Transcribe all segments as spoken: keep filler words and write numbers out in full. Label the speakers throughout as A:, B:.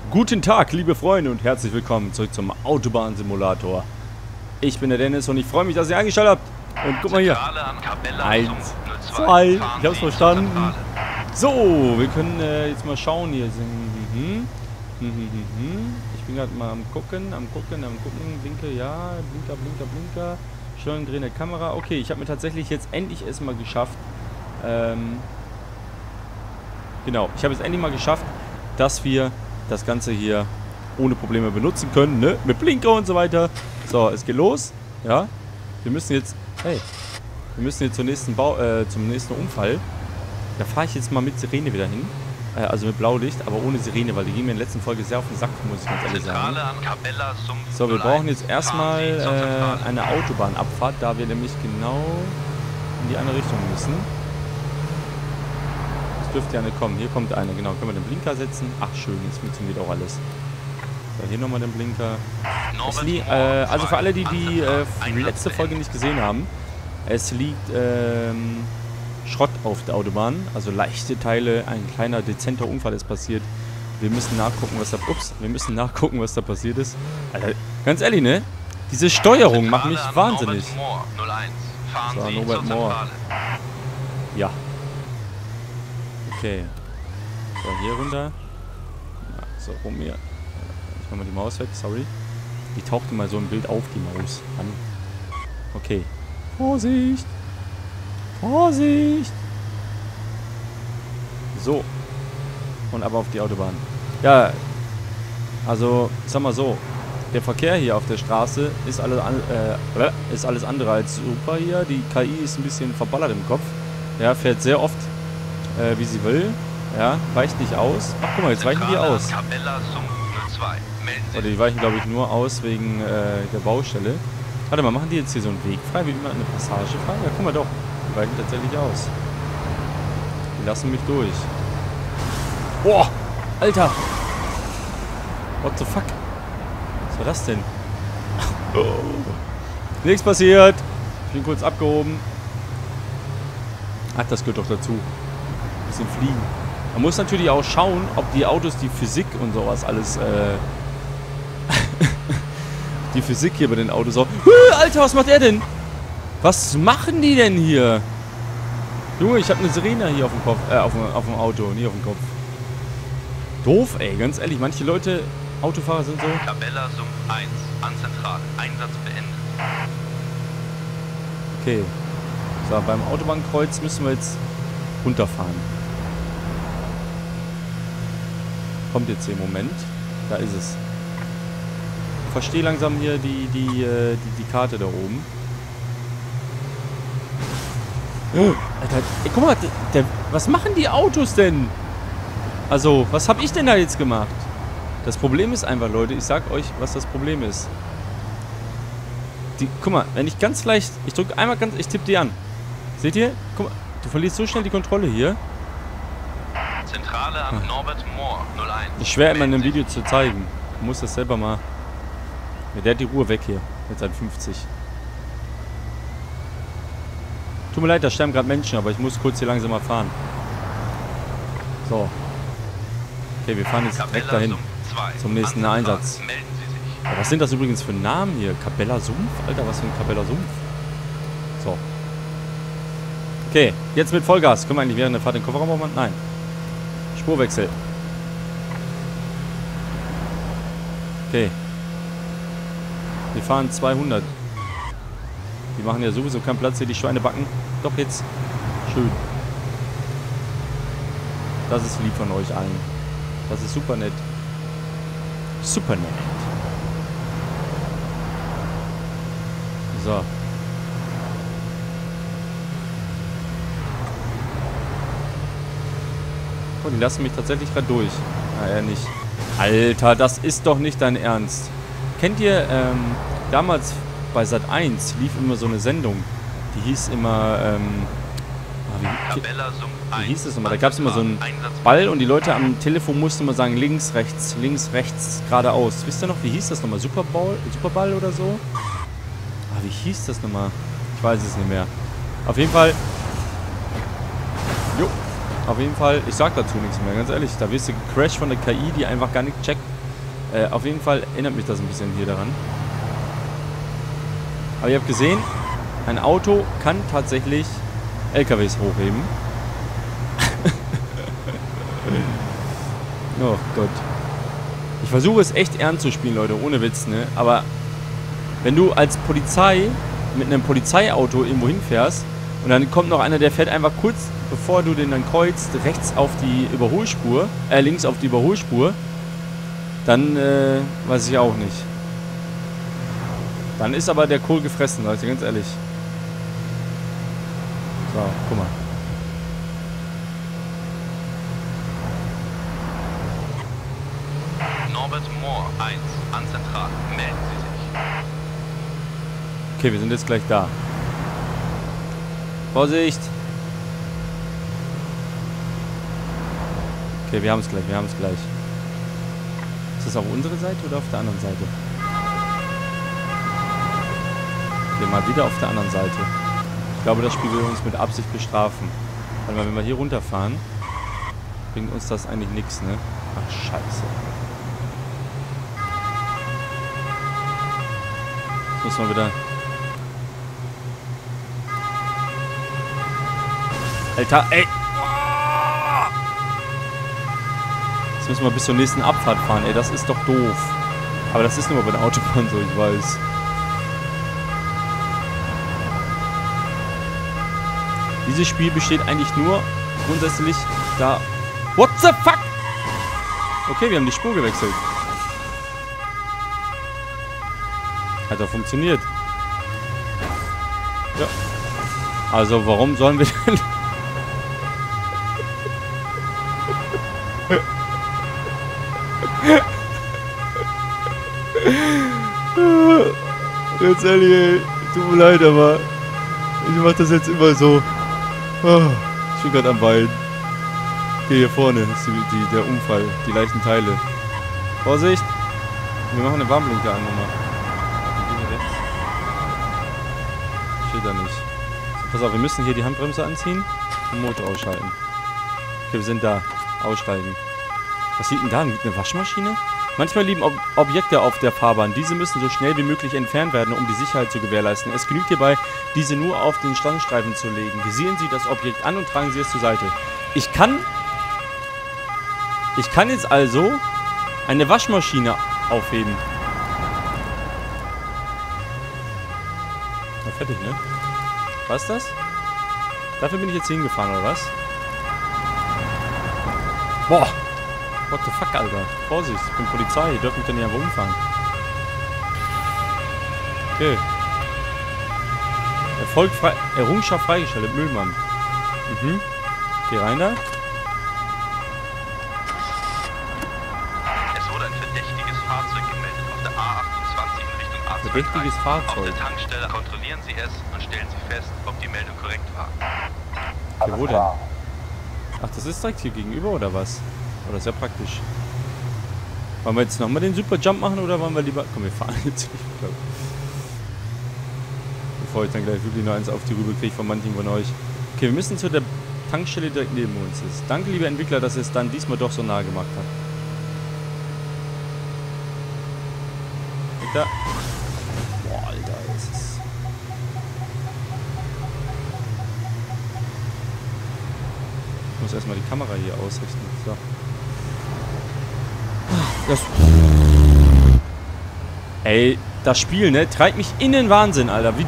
A: Guten Tag, liebe Freunde, und herzlich willkommen zurück zum Autobahnsimulator. Ich bin der Dennis und ich freue mich, dass ihr eingeschaltet habt. Und guck mal hier. Eins, zwei, ich hab's verstanden. So, wir können äh, jetzt mal schauen hier. Ich bin gerade mal am gucken, am gucken, am gucken. Blinker, ja, Blinker, Blinker, Blinker. Steuern, drehen der Kamera. Okay, ich habe mir tatsächlich jetzt endlich erstmal geschafft. Ähm, genau, ich habe es endlich mal geschafft, dass wir das Ganze hier ohne Probleme benutzen können, ne? Mit Blinker und so weiter. So, es geht los. Ja. Wir müssen jetzt. Hey. Wir müssen jetzt zum nächsten Bau, äh, zum nächsten Unfall. Da fahre ich jetzt mal mit Sirene wieder hin. Äh, also mit Blaulicht, aber ohne Sirene, weil die gehen mir in der letzten Folge sehr auf den Sack, muss ich ganz ehrlich sagen. So, wir brauchen jetzt erstmal äh, eine Autobahnabfahrt, da wir nämlich genau in die andere Richtung müssen. Dürfte ja nicht kommen. Hier kommt eine, genau. Können wir den Blinker setzen? Ach, schön, jetzt funktioniert auch alles. So, hier nochmal den Blinker. Es li äh, also für alle, die die äh, letzte Folge nicht gesehen haben, es liegt ähm, Schrott auf der Autobahn, also leichte Teile, ein kleiner, dezenter Unfall ist passiert. Wir müssen nachgucken, was da, ups, wir müssen nachgucken, was da passiert ist. Alter, ganz ehrlich, ne? Diese Steuerung macht mich wahnsinnig. So, Norbert Mohr. Ja. Okay. So, hier runter. So, rum hier. Ich mach mal die Maus weg, sorry. Die tauchte mal so im Bild auf, die Maus. An. Okay. Vorsicht! Vorsicht! So. Und aber auf die Autobahn. Ja. Also, ich sag mal so. Der Verkehr hier auf der Straße ist alles, an, äh, ist alles andere als super hier. Die K I ist ein bisschen verballert im Kopf. Ja, fährt sehr oft Äh, wie sie will. Ja, weicht nicht aus. Ach, guck mal, jetzt weichen die aus. Oder die weichen, glaube ich, nur aus wegen äh, der Baustelle. Warte mal, machen die jetzt hier so einen Weg frei, wie immer eine Passage fahren? Ja, guck mal doch. Die weichen tatsächlich aus. Die lassen mich durch. Boah! Alter! What the fuck? Was war das denn? Oh. Nichts passiert. Ich bin kurz abgehoben. Ach, das gehört doch dazu. Bisschen fliegen. Man muss natürlich auch schauen, ob die Autos die Physik und sowas alles, äh die Physik hier bei den Autos auch... Alter, was macht er denn? Was machen die denn hier? Junge, ich habe eine Sirene hier auf dem Kopf, äh, auf dem, auf dem Auto, nie auf dem Kopf. Doof, ey, ganz ehrlich. Manche Leute, Autofahrer sind so...
B: Tabella Sumpf eins, an Zentral, Einsatz beendet.
A: Okay. So, beim Autobahnkreuz müssen wir jetzt runterfahren. Kommt jetzt hier im Moment. Da ist es. Ich verstehe langsam hier die, die, die, die Karte da oben. Oh, Alter, ey, guck mal, der, der, was machen die Autos denn? Also, was habe ich denn da jetzt gemacht? Das Problem ist einfach, Leute, ich sag euch, was das Problem ist. Die, guck mal, wenn ich ganz leicht, ich drücke einmal ganz, ich tippe die an. Seht ihr? Guck mal, du verlierst so schnell die Kontrolle hier.
B: Zentrale an Norbert Mohr, null eins.
A: Ich schwer immer in einem Video zu zeigen. Du musst das selber mal... Ja, der hat die Ruhe weg hier. Mit seinen fünfzig. Tut mir leid, da sterben gerade Menschen, aber ich muss kurz hier langsam mal fahren. So. Okay, wir fahren jetzt direkt dahin. Zum nächsten Einsatz. Aber was sind das übrigens für Namen hier? Capella Sumpf? Alter, was für ein Capella Sumpf? So. Okay, jetzt mit Vollgas. Können wir eigentlich während der Fahrt den Kofferraum aufmachen? Nein. Spurwechsel. Okay. Wir fahren zweihundert. Die machen ja sowieso keinen Platz hier, die Schweinebacken. Doch jetzt. Schön. Das ist lieb von euch allen. Das ist super nett. Super nett. So. Oh, die lassen mich tatsächlich gerade durch. Na, er nicht. Alter, das ist doch nicht dein Ernst. Kennt ihr, ähm, damals bei Sat eins lief immer so eine Sendung. Die hieß immer, ähm, wie, wie hieß das nochmal? Da gab es immer so einen Ball und die Leute am Telefon mussten immer sagen, links, rechts, links, rechts, geradeaus. Wisst ihr noch, wie hieß das nochmal? Superball, Superball oder so? Ah, wie hieß das nochmal? Ich weiß es nicht mehr. Auf jeden Fall... Jo. Auf jeden Fall, ich sag dazu nichts mehr, ganz ehrlich. Da wirst du gecrashed von der K I, die einfach gar nicht checkt, Äh, auf jeden Fall erinnert mich das ein bisschen hier daran. Aber ihr habt gesehen, ein Auto kann tatsächlich L K Ws hochheben. Oh Gott. Ich versuche es echt ernst zu spielen, Leute, ohne Witz, ne? Aber wenn du als Polizei mit einem Polizeiauto irgendwo hinfährst und dann kommt noch einer, der fährt einfach kurz, bevor du den dann kreuzt, rechts auf die Überholspur, äh, links auf die Überholspur, dann, äh, weiß ich auch nicht. Dann ist aber der Kohl gefressen, Leute, ganz ehrlich. So, guck mal.
B: Norbert Moore, eins, an Zentral. Melden Sie sich.
A: Okay, wir sind jetzt gleich da. Vorsicht! Okay, wir haben es gleich, wir haben es gleich. Ist das auf unsere Seite oder auf der anderen Seite? Okay, mal wieder auf der anderen Seite. Ich glaube, das Spiel will uns mit Absicht bestrafen. Warte mal, wenn wir hier runterfahren, bringt uns das eigentlich nichts, ne? Ach, scheiße. Jetzt müssen wir wieder... Alter, ey! Jetzt müssen wir bis zur nächsten Abfahrt fahren, ey, das ist doch doof. Aber das ist nur bei der Autobahn so, ich weiß. Dieses Spiel besteht eigentlich nur grundsätzlich da... What the fuck? Okay, wir haben die Spur gewechselt. Hat doch funktioniert. Ja. Also, warum sollen wir denn... Ganz ehrlich, ey. Tut mir leid, aber ich mach das jetzt immer so. Ich bin gerade am Weinen. Okay, hier vorne ist die, die, der Unfall, die leichten Teile. Vorsicht! Wir machen eine Warnblinker an, nochmal. Steht da nicht. So, pass auf, wir müssen hier die Handbremse anziehen und Motor ausschalten. Okay, wir sind da. Aussteigen. Was liegt denn da? Liegt eine Waschmaschine? Manchmal liegen Ob Objekte auf der Fahrbahn. Diese müssen so schnell wie möglich entfernt werden, um die Sicherheit zu gewährleisten. Es genügt hierbei, diese nur auf den Standstreifen zu legen. Visieren Sie das Objekt an und tragen Sie es zur Seite. Ich kann... Ich kann jetzt also eine Waschmaschine aufheben. Na, fertig, ne? Was ist das? Dafür bin ich jetzt hingefahren, oder was? Boah! What the fuck, Alter? Vorsicht, ich bin Polizei, ihr dürft mich doch nicht einfach umfahren. Okay. Erfolg frei... Errungenschaft freigestellt, Müllmann. Mhm. Geh rein da.
B: Es wurde ein verdächtiges Fahrzeug gemeldet auf der A achtundzwanzig in Richtung A zwei.
A: Verdächtiges Fahrzeug.
B: Auf der Tankstelle kontrollieren Sie es und stellen Sie fest, ob die Meldung korrekt war.
A: Okay, wo denn? Ach, das ist direkt hier gegenüber, oder was? Oh, das ist ja praktisch. Wollen wir jetzt nochmal den Superjump machen, oder wollen wir lieber... Komm, wir fahren jetzt nicht. Ich glaub. Bevor ich dann gleich wirklich noch eins auf die Rübe kriege von manchen von euch. Okay, wir müssen zu der Tankstelle direkt neben uns ist. Danke, liebe Entwickler, dass ihr es dann diesmal doch so nah gemacht habt. Und da... Boah, Alter, das ist... Ich muss erstmal die Kamera hier ausrichten. So. Das... Ey, das Spiel, ne? Treibt mich in den Wahnsinn, Alter. Wie...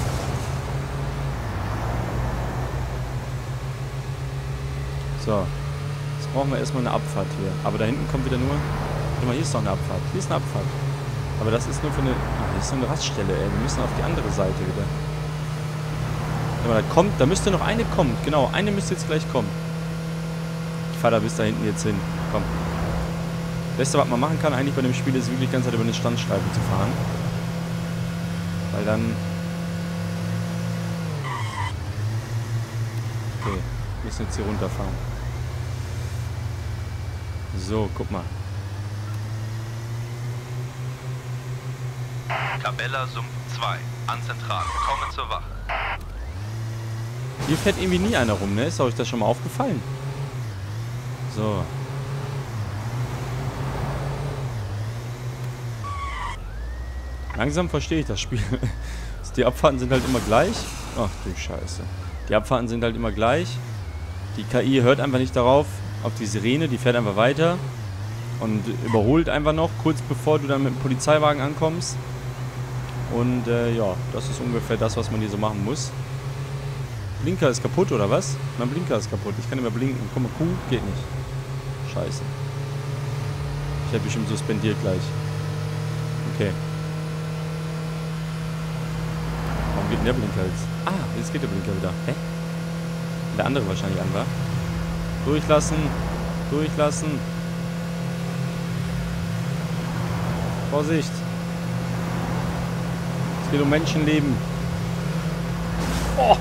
A: So. Jetzt brauchen wir erstmal eine Abfahrt hier. Aber da hinten kommt wieder nur... Warte mal, hier ist noch eine Abfahrt. Hier ist eine Abfahrt. Aber das ist nur für eine... Ah, hier ist so eine Raststelle, ey. Wir müssen auf die andere Seite wieder. Warte mal, da kommt... Da müsste noch eine kommen. Genau, eine müsste jetzt gleich kommen. Ich fahre da bis da hinten jetzt hin. Komm. Das Beste, was man machen kann eigentlich bei dem Spiel, ist wirklich die ganze Zeit über den Standstreifen zu fahren. Weil dann... Okay, wir müssen jetzt hier runterfahren. So, guck mal.
B: Cabela Sumpf zwei, an Zentral, komme zur Wache.
A: Hier fährt irgendwie nie einer rum, ne? Ist euch das schon mal aufgefallen? So. Langsam verstehe ich das Spiel. Die Abfahrten sind halt immer gleich. Ach du Scheiße. Die Abfahrten sind halt immer gleich. Die K I hört einfach nicht darauf, auf die Sirene. Die fährt einfach weiter. Und überholt einfach noch, kurz bevor du dann mit dem Polizeiwagen ankommst. Und äh, ja, das ist ungefähr das, was man hier so machen muss. Blinker ist kaputt, oder was? Mein Blinker ist kaputt. Ich kann nicht mehr blinken. Guck mal, Kuh geht nicht. Scheiße. Ich werde bestimmt suspendiert gleich. Okay. Warum geht denn der Blinker jetzt? Ah, jetzt geht der Blinker wieder. Hä? Der andere wahrscheinlich an war. Durchlassen. Durchlassen. Vorsicht. Es geht um Menschenleben. Oh!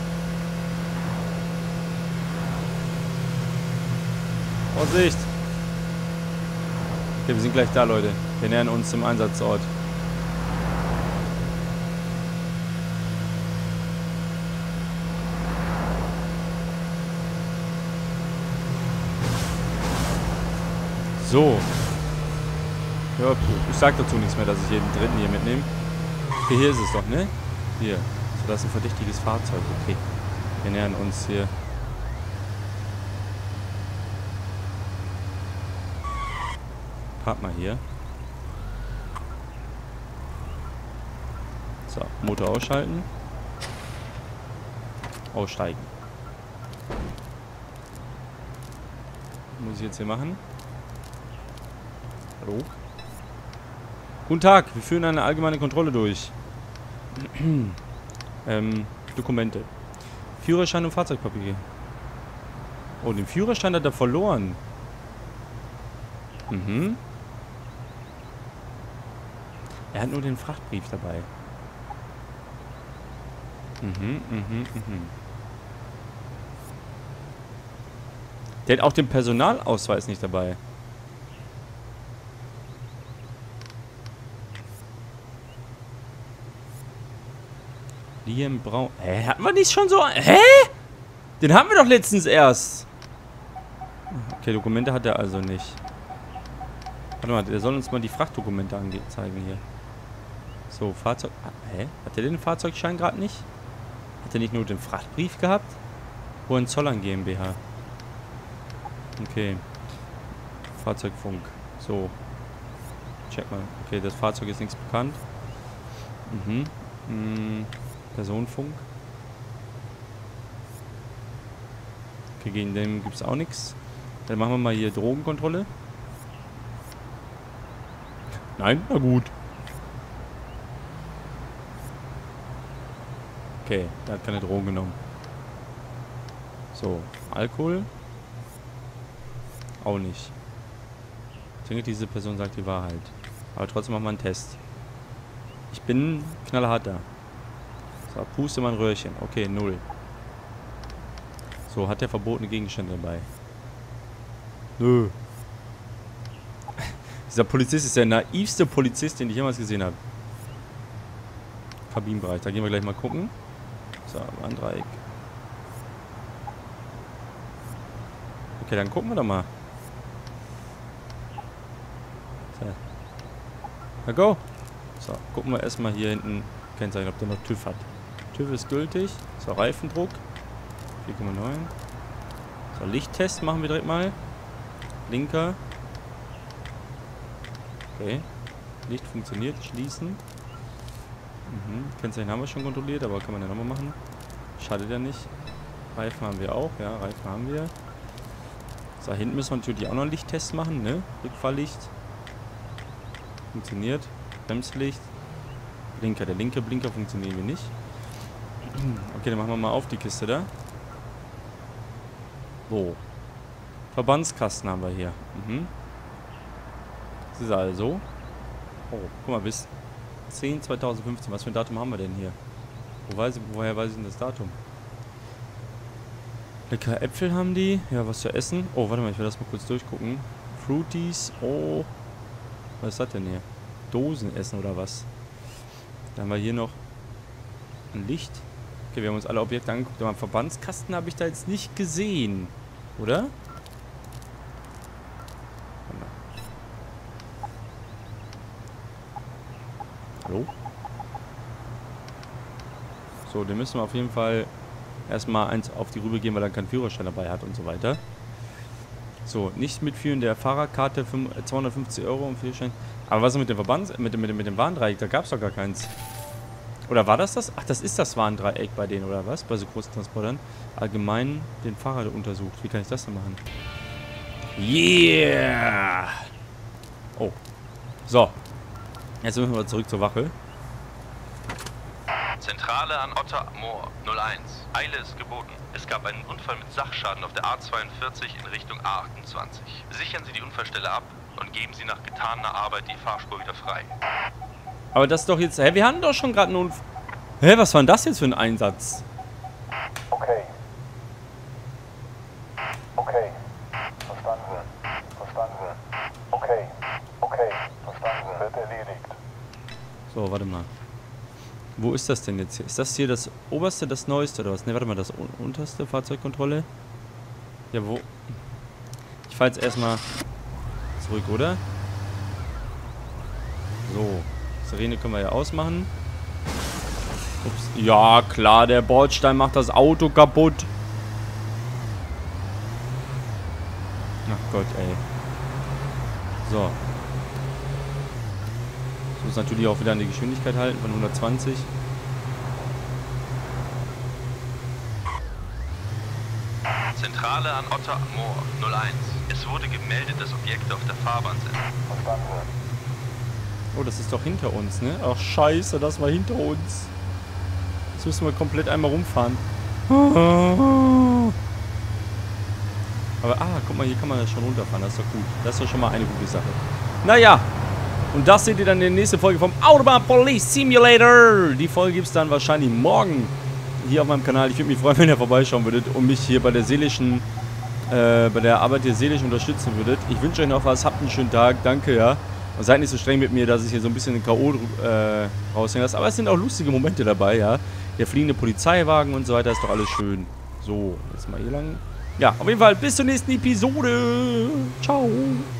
A: Vorsicht! Okay, wir sind gleich da, Leute. Wir nähern uns zum Einsatzort. So. Ja, ich sag dazu nichts mehr, dass ich jeden dritten hier mitnehme. Okay, hier ist es doch, ne? Hier. So, das ist ein verdächtiges Fahrzeug. Okay. Wir nähern uns hier. Park mal hier. So, Motor ausschalten. Aussteigen. Was muss ich jetzt hier machen? Hallo? Guten Tag, wir führen eine allgemeine Kontrolle durch. ähm, Dokumente. Führerschein und Fahrzeugpapiere. Oh, den Führerschein hat er verloren. Mhm. Er hat nur den Frachtbrief dabei. Mhm, mhm, mhm. Der hat auch den Personalausweis nicht dabei. Liam Braun. Hä? Hatten wir nicht schon so... Hä? Den haben wir doch letztens erst. Okay, Dokumente hat er also nicht. Warte mal, der soll uns mal die Frachtdokumente anzeigen hier. So, Fahrzeug... Hä? Hat der den Fahrzeugschein gerade nicht? Hat er nicht nur den Frachtbrief gehabt? Hohenzollern GmbH. Okay. Fahrzeugfunk. So. Check mal. Okay, das Fahrzeug ist nichts bekannt. Mhm. Mhm. Personenfunk. Okay, gegen den gibt es auch nichts. Dann machen wir mal hier Drogenkontrolle. Nein? Na gut. Okay, der hat keine Drogen genommen. So, Alkohol. Auch nicht. Ich denke, diese Person sagt die Wahrheit. Aber trotzdem machen wir einen Test. Ich bin knallharter. So, puste mal ein Röhrchen. Okay, null. So, hat der verbotene Gegenstände dabei? Nö. Dieser Polizist ist der naivste Polizist, den ich jemals gesehen habe. Kabinenbereich, da gehen wir gleich mal gucken. So, Warndreieck. Okay, dann gucken wir doch mal. So. Na go. So, gucken wir erstmal hier hinten Kennzeichen, ob der noch TÜV hat. TÜV ist gültig. So, Reifendruck. vier Komma neun. So, Lichttest machen wir direkt mal. Blinker. Okay. Licht funktioniert. Schließen. Mhm. Kennzeichen haben wir schon kontrolliert, aber kann man ja nochmal machen. Schadet ja nicht. Reifen haben wir auch. Ja, Reifen haben wir. So, hinten müssen wir natürlich auch noch einen Lichttest machen, ne? Rückfahrlicht. Funktioniert. Bremslicht. Blinker. Der linke Blinker funktioniert wie nicht. Okay, dann machen wir mal auf die Kiste da. So. Verbandskasten haben wir hier. Mhm. Das ist also. Oh, guck mal, bis zehn zweitausendfünfzehn. Was für ein Datum haben wir denn hier? Wo weiß ich, woher weiß ich denn das Datum? Lecker Äpfel haben die. Ja, was zu essen. Oh, warte mal, ich will das mal kurz durchgucken. Fruities. Oh. Was ist das denn hier? Dosen essen oder was? Dann haben wir hier noch ein Licht. Okay, wir haben uns alle Objekte angeguckt. Aber einen Verbandskasten habe ich da jetzt nicht gesehen. Oder? Hallo? So, den müssen wir auf jeden Fall erstmal eins auf die Rübe gehen, weil er keinen Führerschein dabei hat und so weiter. So, nicht mitführen der Fahrerkarte zweihundertfünfzig Euro und Führerschein. Aber was ist mit dem Verband, mit dem, mit dem, mit dem Warndreieck? Da gab es doch gar keins. Oder war das das? Ach, das ist das Warndreieck bei denen, oder was? Bei so großen Transportern. Allgemein den Fahrer untersucht. Wie kann ich das denn machen? Yeah! Oh. So. Jetzt müssen wir zurück zur Wache.
B: Zentrale an Otter Moor, null eins. Eile ist geboten. Es gab einen Unfall mit Sachschaden auf der A zweiundvierzig in Richtung A achtundzwanzig. Sichern Sie die Unfallstelle ab und geben Sie nach getaner Arbeit die Fahrspur wieder frei.
A: Aber das ist doch jetzt... Hä, wir hatten doch schon gerade einen Unfall... Hä, was war denn das jetzt für ein Einsatz?
C: Okay. Okay. Verstanden. Verstanden. Okay. Okay. Verstanden. Wird erledigt.
A: So, warte mal. Wo ist das denn jetzt hier? Ist das hier das oberste, das neueste oder was? Ne, warte mal, das un unterste Fahrzeugkontrolle? Ja, wo? Ich fahre jetzt erstmal zurück, oder? So. Sirene können wir ja ausmachen. Ups. Ja, klar, der Bordstein macht das Auto kaputt. Ach Gott, ey. So. Ich muss natürlich auch wieder an die Geschwindigkeit halten von hundertzwanzig.
B: Zentrale an Otter Moor, null eins. Es wurde gemeldet, dass Objekte auf der Fahrbahn sind.
A: Oh, das ist doch hinter uns, ne? Ach, scheiße, das war hinter uns. Jetzt müssen wir komplett einmal rumfahren. Aber, ah, guck mal, hier kann man ja schon runterfahren. Das ist doch gut. Das ist doch schon mal eine gute Sache. Naja. Und das seht ihr dann in der nächsten Folge vom Autobahn Police Simulator. Die Folge gibt es dann wahrscheinlich morgen hier auf meinem Kanal. Ich würde mich freuen, wenn ihr vorbeischauen würdet und mich hier bei der seelischen, äh, bei der Arbeit hier seelisch unterstützen würdet. Ich wünsche euch noch was. Habt einen schönen Tag. Danke, ja. Und seid nicht so streng mit mir, dass ich hier so ein bisschen den K O äh, raushängen lasse. Aber es sind auch lustige Momente dabei, ja. Der fliegende Polizeiwagen und so weiter ist doch alles schön. So, jetzt mal hier lang. Ja, auf jeden Fall bis zur nächsten Episode. Ciao.